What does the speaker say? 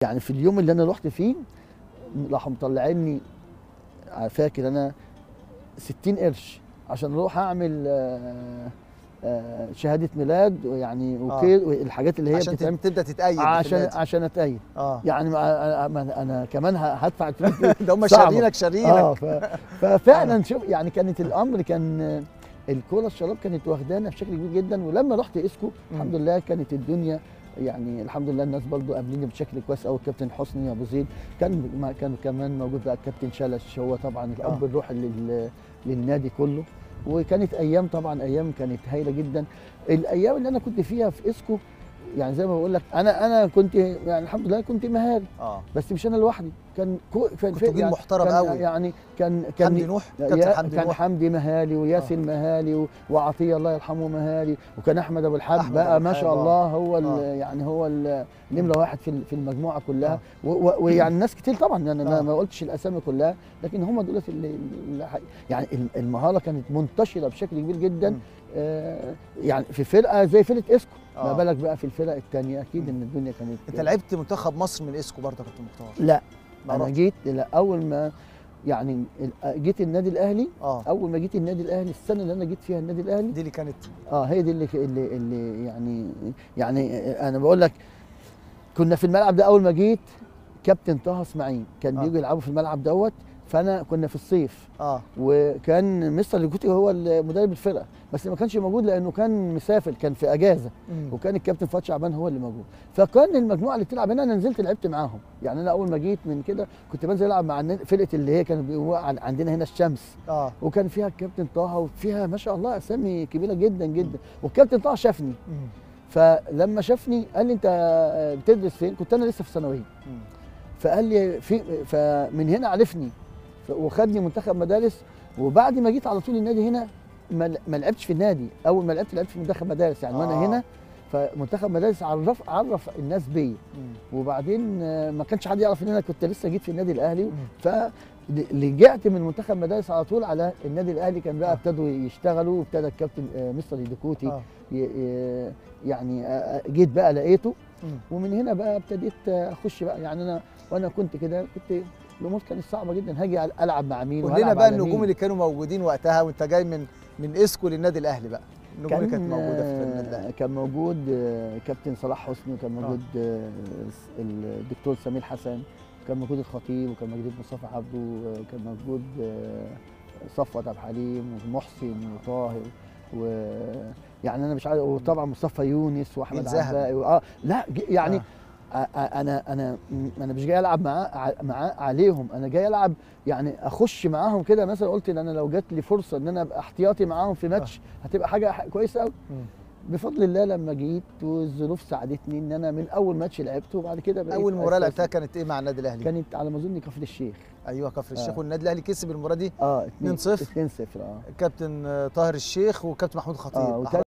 يعني في اليوم اللي انا رحت فيه راحوا مطلعيني، فاكر انا 60 قرش عشان اروح اعمل شهاده ميلاد يعني الحاجات اللي هي عشان بتتعمل تبدا تتأيد عشان اتأيد. يعني انا كمان هدفع الفلوس ده هم شارينك ففعلا شوف يعني كانت الامر كان الكوره الشراب كانت واخدانا بشكل كبير جدا. ولما رحت اسكو الحمد لله كانت الدنيا يعني الحمد لله الناس برضو قابليني بشكل كويس قوي. الكابتن حسني ابو زيد كان كمان موجود بقى، الكابتن شلش هو طبعا الاب الروحي للنادي كله. وكانت ايام طبعا ايام كانت هايله جدا. الايام اللي انا كنت فيها في اسكو يعني زي ما بقول لك انا كنت يعني الحمد لله كنت مهاري بس مش انا لوحدي. كان كنت جيل محترم قوي يعني كان حمدي نوح، كابتن حمدي كان نوح، حمدي مهالي وياسر مهالي وعطيه الله يرحمه مهالي، وكان احمد ابو الحاج بقى ما شاء الله هو يعني هو نمره واحد في المجموعه كلها. ويعني ناس كتير طبعا يعني انا ما قلتش الاسامي كلها، لكن هم دول اللي يعني المهاره كانت منتشره بشكل كبير جدا. يعني في فرقه زي فرقه اسكو ما بالك بقى في الفرق الثانيه. اكيد ان الدنيا كانت. انت لعبت منتخب مصر من اسكو برضه يا كابتن مختار؟ لا انا جيت اول ما يعني جيت النادي الاهلي. اول ما جيت النادي الاهلي السنه اللي انا جيت فيها النادي الاهلي دي اللي كانت هي دي اللي يعني انا بقول لك كنا في الملعب ده اول ما جيت. كابتن طه اسماعيل كان بيجوا يلعبوا في الملعب دوت. فانا كنا في الصيف وكان مستر الجوتي هو مدرب الفرقه بس ما كانش موجود لانه كان مسافر، كان في اجازه. وكان الكابتن فؤاد شعبان هو اللي موجود. فكان المجموعه اللي بتلعب هنا انا نزلت لعبت معاهم. يعني انا اول ما جيت من كده كنت بنزل العب مع فرقه اللي هي كانوا بيقولوا عندنا هنا الشمس. وكان فيها الكابتن طه وفيها ما شاء الله اسامي كبيره جدا جدا. والكابتن طه شافني فلما شافني قال لي انت بتدرس فين؟ كنت انا لسه في ثانويه. فقال لي فمن هنا عرفني وخدني منتخب مدارس. وبعد ما جيت على طول النادي هنا ما لعبتش في النادي. اول ما لعبت في منتخب مدارس يعني وانا هنا. فمنتخب مدارس عرف الناس بيا. وبعدين ما كانش حد يعرف ان انا كنت لسه جيت في النادي الاهلي. فرجعت من منتخب مدارس على طول على النادي الاهلي. كان بقى ابتدوا يشتغلوا وابتدى الكابتن مستر ديكوتي يعني جيت بقى لقيته. ومن هنا بقى ابتديت اخش بقى. يعني وانا كنت كده كنت الامور كانت صعبه جدا. هاجي العب مع مين قول لنا بقى النجوم اللي كانوا موجودين وقتها وانت جاي من اسكو للنادي الاهلي بقى. النجوم اللي كانت موجوده في النادي الاهلي كان موجود كابتن صلاح حسني، وكان موجود الدكتور سمير حسن، وكان موجود الخطيب، وكان موجود مصطفى عبده، وكان موجود صفوت عبد الحليم ومحسن وطاهر يعني انا مش عارف. وطبعا مصطفى يونس واحمد عباقي لا يعني انا مش جاي العب معاه عليهم. انا جاي العب يعني اخش معاهم كده. مثلا قلت ان انا لو جات لي فرصه ان انا ابقى احتياطي معاهم في ماتش هتبقى حاجه كويسه قوي. بفضل الله لما جيت والظروف ساعدتني ان انا من اول ماتش لعبته. وبعد كده بقيت اول مباراه لعبتها كانت ايه مع النادي الاهلي؟ كانت على ما اظن كفر الشيخ. ايوه كفر الشيخ. والنادي الاهلي كسب المباراه دي 2-0. 2-0 كابتن طاهر الشيخ وكابتن محمود خطيب.